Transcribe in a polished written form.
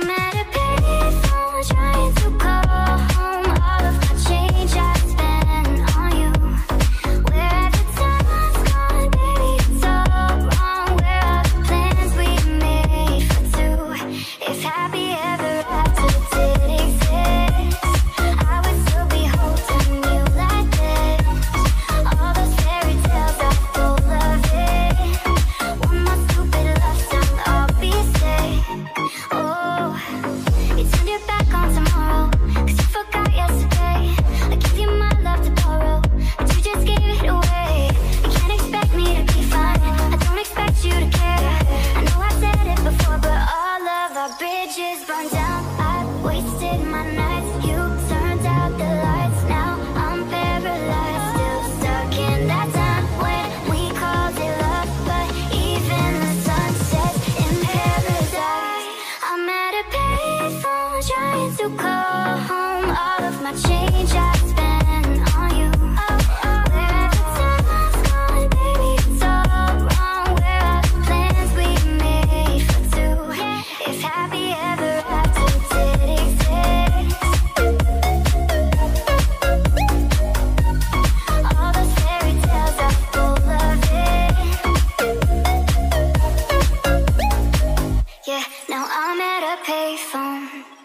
I'm at a payphone trying to call home all of my change I spent on you. Where have the time's gone, baby, it's all wrong. Where are the plans we made for two? If happy ever after did exist, I would still be holding you like this. All those fairy tales are full of it. One more stupid love song, I'll be sick. Oh, you turned your back on tomorrow, 'cause you forgot yesterday. I gave you my love to borrow, but you just gave it away. You can't expect me to be fine, I don't expect you to care. I know I said it before, but all of our bridges burned down. I wasted my nights, you turned out the lights. Now I'm paralyzed, still stuck in that time when we called it love. But even the sun sets in paradise. I'm at a payphone trying to call home all of my change I spent on you. Where have the time's gone, baby, it's all wrong. Where are the plans we made for two? If happy ever after did exist, all those fairy tales are full of it. Yeah, now I'm at a payphone